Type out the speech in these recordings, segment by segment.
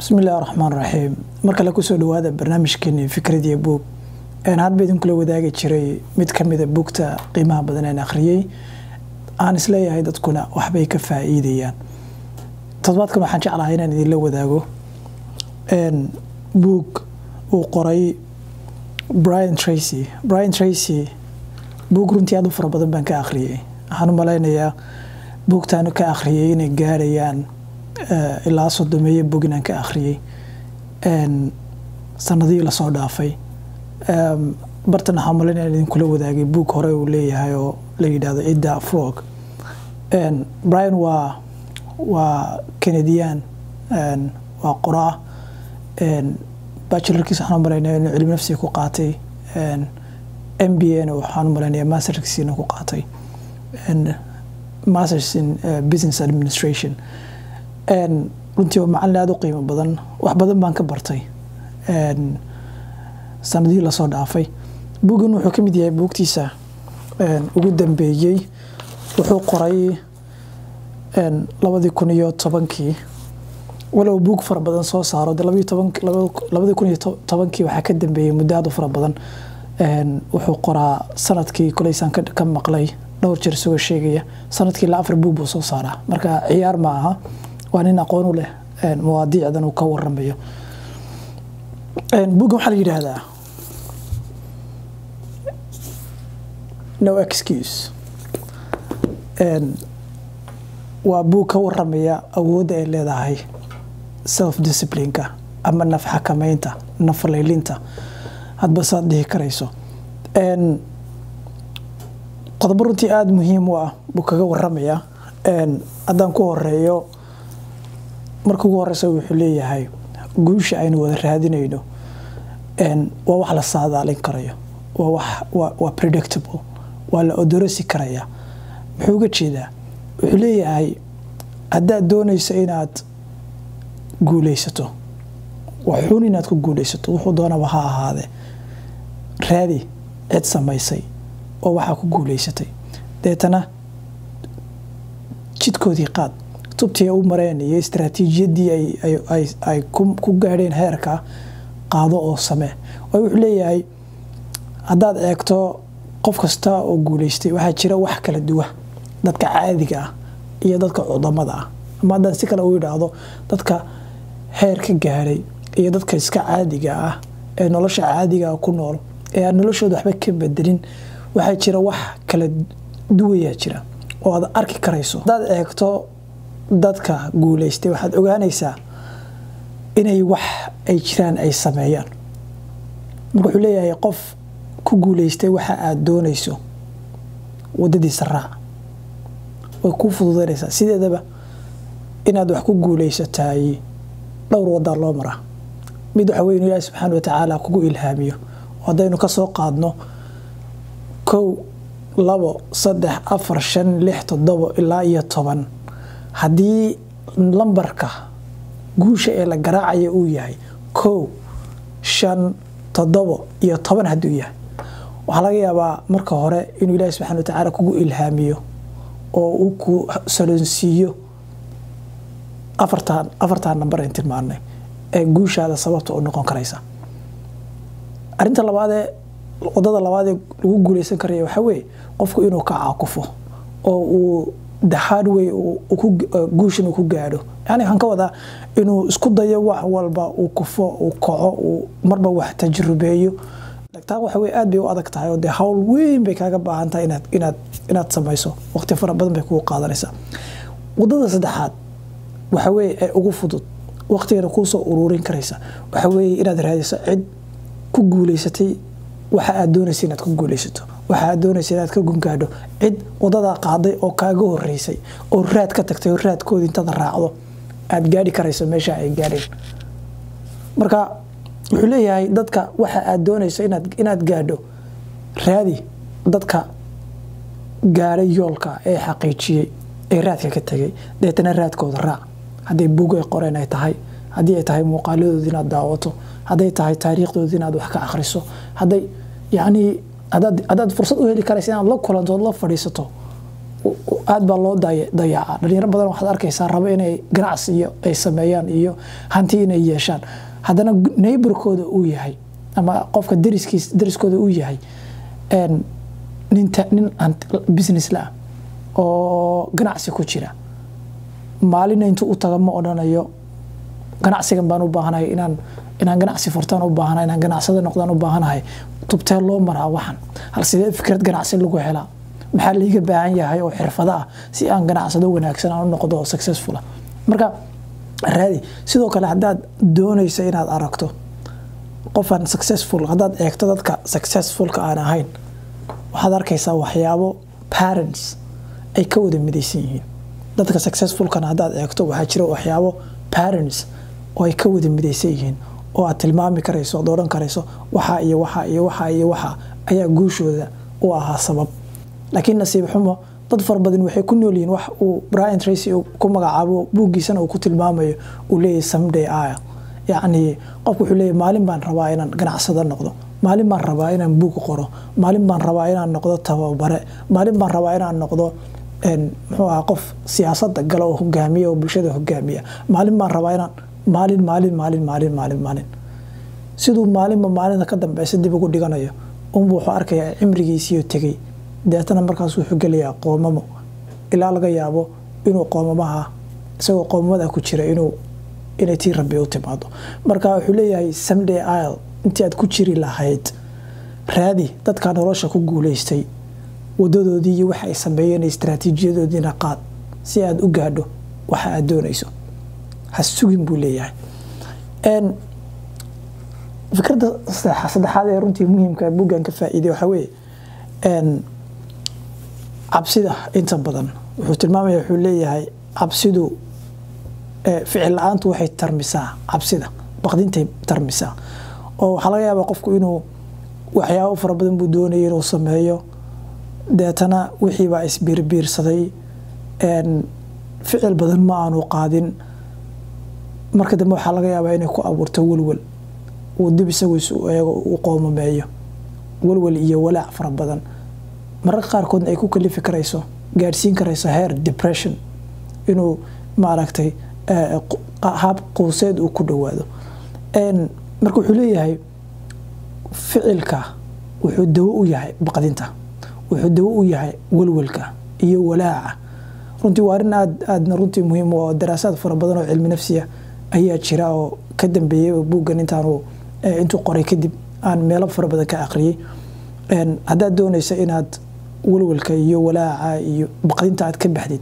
بسم الله الرحمن الرحيم marka la ku soo dhawaada barnaamijkeena fikradiya book had baydin kula wadaagi jiray mid kamida bookta qiimaha badan ee akhriyay aan isleeyahay dadkuna wax bay ka faa'iideyaan toddobaadkan waxaan jeclahay inaan idin la wadaago book uu qoray Brian Tracy book runtii aad u fara badan baan ka akhriyay waxaan u maleynayaa booktaan ka akhriyay inay gaarayaan ilaa 30 book inaan ka akhriyay sanadii la soo dhaafay bartan xamalin idin kula wadaagay book hore uu leeyahay oo la yiraahdo Ida Frog Brian waa Canadian waa qoraa bachelorkiisa waxaan maraynaa inuu cilmi nafsi ku qaatay MBA waxaan maraynaa masterkiisa ku qaatay masters in business administration runtii waa macallin aad u qiimo badan wax badan baan ka bartay sanadii la soo dhaafay buugan wuxuu ka mid yahay buugtiisa ugu dambeeyay wuxuu qoray 2010kii walow buug fara badan soo saaro 2010kii waxa ka dambeeyay muddo aad u fara badan wuxuu qoraa sanadkii kuleysan ka maqlay dhowr jeer soo sheegaya sanadkii la 4 buug buu soo saaraa marka ciyaar ma aha وأنا أقول له مواضيع ذا نكور رميه بوجو حل هذا no excuse وابو كور رميه أود إلى ذا هاي self discipline كا أما نفح كمينتا نفر ليلينتا هاد بس هذه كريسو قد برتي آد مهم وبوكور رميه أدم كور ريو markuu ugu horeysa wuxuu leeyahay guusha aynu wada raadinayno waa wax la saadaalin karayo waa predictable waa la odorasi karaya muxuu uga jeedaa wuxuu leeyahay haddaad doonayso inaad guuleysato waxuun inaad ku guuleysato wuxuu doonaba ha ahaadee raadi cid samaysay oo waxaa ku guuleysatay deetana jidkoodii qaad tubtii u mareen iyo istiraatiijiyadii ay ku gaareen heerka qaado oo samee wuxuu leeyahay haddaad eegto qof kasta oo guuleystay waxaa jira wax kala duwan dadka caadiga ah iyo dadka cudamada ah ama haddaan si kale u yidhaahdo dadka heerka gaaray iyo dadka iska caadiga ah ee nolosha caadiga ku nool ee aan noloshooda waxba ka bedelin waxaa jira wax kala duwan jira oo aad arki karayso haddaad eegto dadka guuleystay waxaad ogaanaysaa inay wax ay jiraan ay sameeyaan marka wuxuu leeyahay qof ku guuleystay waxa aad doonayso wadadiisa raac way ku fududeynaysaa sideedaba inaad wax ku guuleysatay dhowr wada loo maraa mid waxa weyn Ilaahay subxaanahu wa ta'aala kugu ilhaamiyo hadaynu ka soo qaadno 1 2 3 4 5 6 7 ilaa iyo 10 haddii lambarka guusha ee la garaacayo uu yahay 1 5 7 iyo 10 hadduu yahay waxaa laga yaabaa marka hore inuu Ilaahay subxaanahu wa ta'aala kugu ilhaamiyo oo uu ku salonsiiyo afartan nambar ee tilmaanay ee guushaada sababta u noqon karaysa arinta labaad ee wadada labaad ee lagu guuleysan karayo waxa weeye qofku inuu ka caaqufo oo uu the hard way guushan ku gaadho yani waxaan ka wadaa inuu isku dayo wax walba uu kufo uu kaco uu marba wax tajribeeyo taa waxa way aad bay u adag tahay oo de hawl weyn bay kaaga baahan tahay inaad samayso waqti fara badan bay kugu qaadanaysaa wadada saddexaad waxa way ugu fudud waqtigeena ku soo ururin karaysa waxa way inaad raadiso cid ku guuleysatay waxa aad doonayso inaad ku guuleysato waxa aad doonayso inaad ka gungaadho cid wadada qaaday oo kaaga horeysay oo raad ka tagtay oo raadkoodii inta raacdo aad gaari karayso meesha ay gaareen marka wuxuu leeyahay dadka waxa aad doonayso inaad gaadho raadi dadka gaaray yoolka ee xaqiijiyay ee raadka ka tagay deetana raadkooda raac haday buug ay qoreen ay tahay hadii ay tahay muuqaaladooda inaad daawato haday tahay taariikhdooda inaad wax ka akhriso haday yani hadaad fursad u heli karayso inaad la kulanto la fadhiisato aad baa loo dayaca dhalinyaro badan waxaad arkaysaa rabo inay ganacsi iyo ay sameeyaan iyo hanti inay yeeshaan haddana neighborkooda uu yahay ama qofka dariskooda uu yahay nin business la oo ganacsi ku jira maalina intuu u taga ma odhanayo ganacsigan baan u baahanahay inaan ganacsi furtaan u baahanahay inaan ganacsada noqdaan u baahanahay tubtee loo maraa waxan hal sidee fikrad ganacsi lagu helaa maxaa liiga baahan yahay oo xirfado ah si aan ganacsado wanaagsan aan u noqdo oo successful marka raadi sidoo kale hadaad doonayso inaad aragto qofan successful hadaad eegto dadka successful ka aan ahayn waxaad arkaysaa waxyaabo parents ay ka wada midaysan yihiin dadka successful kana hadaad eegto waxaa jira waxyaabo parents oo ay ka wada midaysan yihiin oo aad tilmaami karayso dooran karayso waxa iyo waxa ayaa guushooda u ahaa sabab laakiin nasiib xumo dad far badan waxay ku nool yihiin wax uu Brian Tracy ku magacaabo buugiisana uu ku tilmaamayo uu leeyahay someday I'll yani qofku wuxuu leeyahay maalin baan rabaa inaan ganacsado noqdo maalin baan rabaa inaan buug qoro maalin baan rabaa inaan noqdo tababare maalin baan rabaa inaan noqdo muxuu ahaa qof siyaasadda gala oo hogaamiya oo bulshada hogaamiya maalin baan rabaa inaan maalin siduu maalinta ka dambaysa dib ugu dhiganayo wuxuu arkayaa cimrigiisii tagay deetana markaas wuxuu gelayaa qoomamo ilaa laga yaabo inuu qoomamaha isagoo qoomamada ku jira inay tii rabbi u timaado marka wuxuu leeyahay someday I'll intii aad ku jiri lahayd raadi dadka nolosha ku guuleystay wadadoodii iyo waxa ay sameeyeen istaraatiijiyadoodiina qaad si aad u gaadho waxa aad doonayso hasugin buu leeyahay fikradda saddexaad ee runtii muhiimka buugan ka faa'iiday waxa weeye cabsida inta badan wuxuu tilmaamayaa wuxuu leeyahay cabsidu ficil la'aantu waxay tarmisaa cabsida baqdintay tarmisaa oo waxa laga yaabaa qofku inuu waxyaabo fara badan buu doonayay inuu sameeyo deetana wixii baa isbiirbiirsaday ficil badan ma aanu qaadin marka dambe waxa laga yaabaa inay ku abuurto walwal uu dib isagu u qoomameeyo walwal iyo walaac fara badan mararka qaarkoodna ay ku kalifi karayso gaadhsiin karayso heer depression inuu maaragtay hab quuseed uu ku dhawaado marka wuxuu leeyahay ficilka wuxuu dawo u yahay baqdinta wuxuu dawo u yahay walwalka iyo walaaca runtii waa arrin aadna runtii muhiim oo daraasaad fara badan oo cilmi nafsiya ayaa jira oo ka dambeeyay buuggan intuu qoray kadib aan meelo fara badan ka aqriyay haddaad doonayso inaad walwalka iyo walaaca iyo baqdinta aad ka baxdid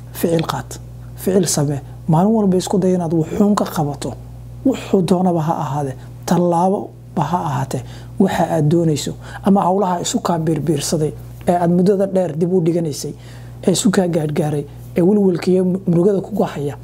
ficil samee maalin walba isku day inaad wuxuun ka qabato wuxuu doonaba ha ahaade tallaabo ba ha ahaatee waxa aad doonayso ama hawlaha isu kaa biirbiirsaday ee aad muddada dheer dib u dhiganaysay ee isu kaa gaadhgaaray ee walwalka iyo murugada kugu haya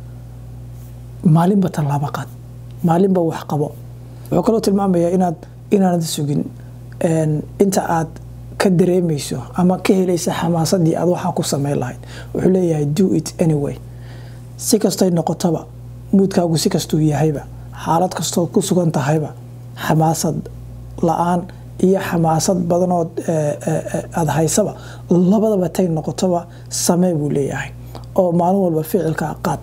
maalinba tallaabo qaad maalinba wax qabo wuxuu kaloo tilmaamayaa inaanad sugin inta aad ka dareemayso ama ka helaysa xamaasadii aad waxa ku sameyn lahayd wuxuu leeyahay do it anyway si kastay noqotaba moodkaagu si kastuu yahayba xaalad kastoo ku sugan tahayba xamaasad la'aan iyo xamaasad badanood aad haysaba labadaba tay noqotaba samee buu leeyahay oo maalin walba ficilka qaad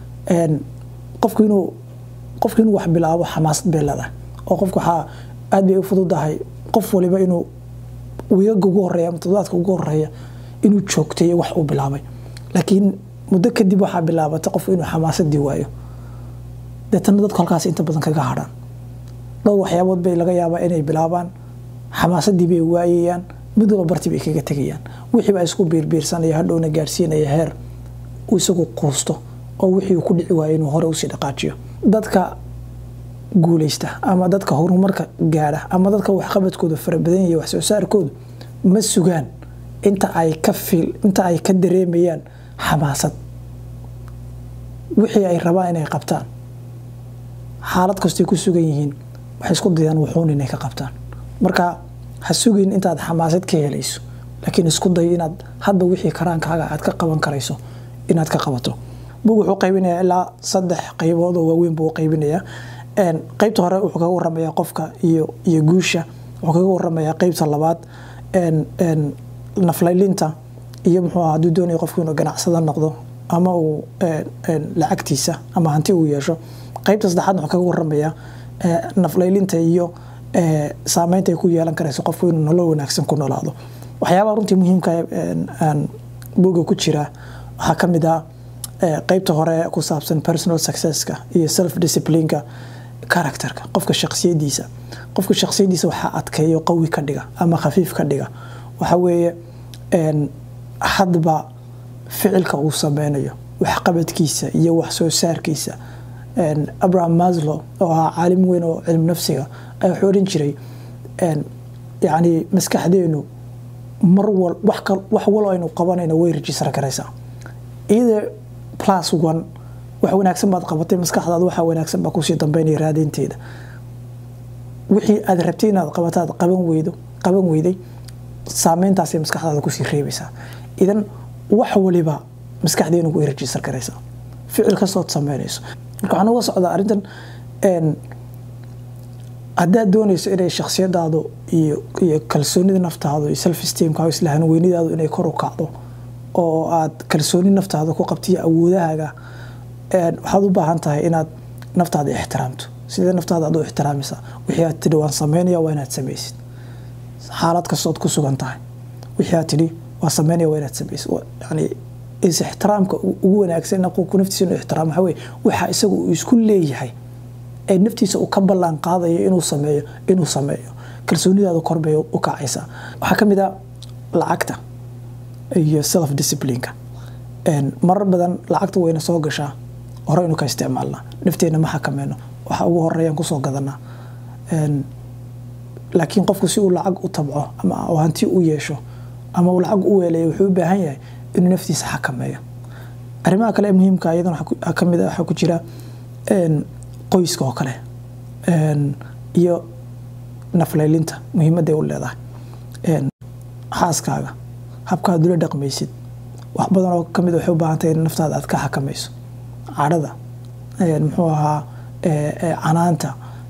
qofku inuu wax bilaabo xamaasad bay leedahay oo qofku waxaa aad bay u fududahay qof waliba inuu wiigaga ugu horeeya ama toddobaadka ugu horeeya inuu joogteeyo wax uu bilaabay laakiin muddo kadib waxaa bilaabatay qofku inuu xamaasadii waayo deetana dadku halkaas inta badan kaga hadhaan dhowr waxyaabood bay laga yaabaa inay bilaabaan xamaasadii bay waayayaan mid walba bartii bay kaga tegayaan wixii baa isku biirbiirsanaya hadhowna gaadhsiinaya heer uu isagu quusto oo wixii uu ku dhici waayo inuu hore usii dhaqaajiyo dadka guuleysta ama dadka horumarka gaadha ama dadka waxqabadkooda fara badan yahay wax soo saarkooda ma sugaan inta ay ka dareemayaan xamaasad wixii ay rabaan inay qabtaan xaalad kastoo ku sugan yihiin waxay isku dayaan wuxuun inay ka qabtaan marka ha sugin intaad xamaasad ka helayso laakiin isku day inaad hadba wixii karaankaaga aad ka qaban karayso inaad ka qabato buug wuxuu qaybinayaa ilaa 3 qaybood oo waaweyn buu qaybinayaa qaybta hore wuxuu kaga warramayaa qofka iyo guusha wuxuu kaga warramayaa qaybta labaad naflaylinta iyo muxuu ahaa hadduu doonayo qofku inuu ganacsada noqdo ama uu lacagtiisa ama hanti uu yeesho. qaybta saddexaad wuxuu kaga warramayaa naflaylinta iyo saameynta ay ku yeelan karayso qofku inuu nolol wanaagsan ku noolaado. waxyaabaha runtii muhiimka aan buugga ku jira waxaa ka mid ah qaybta hore ku saabsan personal successka iyo self disciplineka, characterka qofka shakhsiyadiisa. qofka shakhsiyadiisa waxaa adkeeyo qawi ka dhiga ama khafiif ka dhiga waxa weeye hadba ficilka uu sameynayo, wax qabadkiisa iyo wax soo saarkiisa. Abraham Maslow oo ah caalim weyn oo cilmi nafsiga ayaa wuxuu oran jiray yani maskaxdeenu mar wax wal aynu qabanayna way register karaysaa. either +1 wax wanaagsan baad qabatay, maskaxdaadu waxa wanaagsan baa ku sii dambeynaya raadinteeda. wixii aad rabtay inaad qabataad qaban weyday saameyntaas ay maskaxdaada ku sii reebaysaa. idan wax waliba maskaxdeenu way register karaysaa ficil kastoo sameynayso. marka waxaan uga socdaa arrintan haddaad doonayso inay shakhsiyadaadu iyo kalsoonida naftaadu iyo self esteemka islahan weynidaadu inay kor u kacdo oo aad kalsooni naftaada ku qabtiyo awoodahaaga, waxaad u baahan tahay inaad naftaada ixtiraamto. sidee naftaada aad u ixtiraamaysaa? wixii aad tidhi waan sameynaya waa inaad samaysid. xaalad kastood ku sugan tahay wixii aad tidhi waa sameynaya waa inaad samaysid. yani ixtiraamka ugu wanaagsan qofku naftiisa inuu ixtiraamo waxa weeye waxa isagu uu isku leeyahay ee naftiisa uu ka ballan qaadayo inuu sameeyo kalsoonidaadu kor bay u kacaysaa. waxaa ka mid ah lacagta iyo self disciplineka. marar badan lacagta wayna soo gashaa hore inuu ka isticmaalnaa, nafteena ma xakameyno, waxa ugu horeeyaan kusoo gadanaa. laakiin qofku si uu lacag u tabco ama hanti u yeesho ama uu lacag u weeleeyo wuxuu u baahan yahay inuu naftiisa xakameeyo. arrimaha kale ee muhiimka ah iyadana waxaa ka mid ah waxaa ku jira qoyska oo kale iyo naflaylinta muhiimadda ay u leedahay. xaaskaaga habkaad ula dhaqmaysid wax badan oo ka mid waxay u baahan tahay in naftaada aad ka xakamayso. cadhada muxuu ahaa canaanta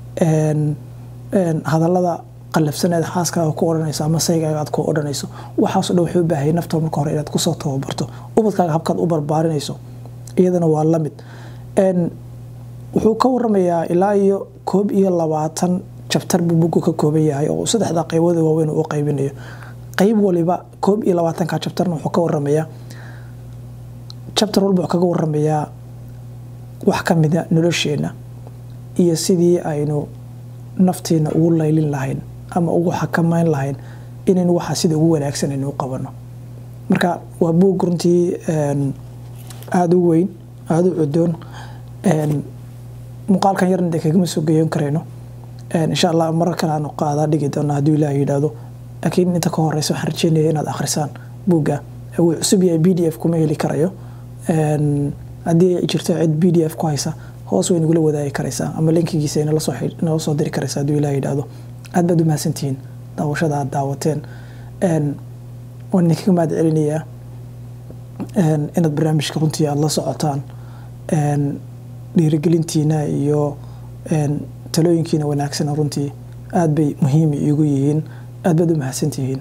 hadallada qalafsaneed xaaskaaga ku odhanayso ama saygaaga aad ku odhanayso, waxaasoo dhan wuxuu u baahan yahay nafta marka hore inaad kusoo tababarto. ubadkaaga habkaad u barbaarinayso iyadana waa la mid. wuxuu ka warramayaa ilaa iyo 21 chapter buu buuggu ka kooban yahay oo 3 qaybood waaweyn u qaybinayo. qayb waliba 21ka chapterna wuxuu ka warramayaa chapter walba wuxuu kaga warramayaa wax ka mid ah nolosheena iyo sidii aynu nafteena ugu laylin lahayn ama ugu xakameyn lahayn inaynu waxa sida ugu wanaagsan aynu qabano. marka waa buug runtii aad u weyn, aad u cudoon. muuqaalkan yarna kagama soo geeyon kareyno. insha Allah mar kale aan qaada dhigi doona haddii Ilaahay yiraahdo. laakiin inta ka horeysa waxaan rajeynayaa inaad akhrisaan buugga. uu cusub yahay PDF kuma heli karayo. haddii jirto cid PDF ku haysa hoos way nagu la wadaagi karaysaa ama linkigiisa ina la soo diri karaysaa haddii Ilaahay yiraahdo. aad baad u mahadsantihiin daawashada aad daawateen. waan idinkaga mahad celinayaa inaad barnaamijka runtii aad la socotaan. dhiirigelintiina iyo talooyinkiina wanaagsan runtii aad bay muhiim iigu yihiin. aad baad u mahadsantihiin.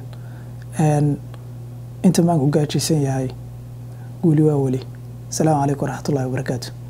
inta maan ku gaajaysan yahay guuli waa weli. السلام عليكم ورحمة الله وبركاته.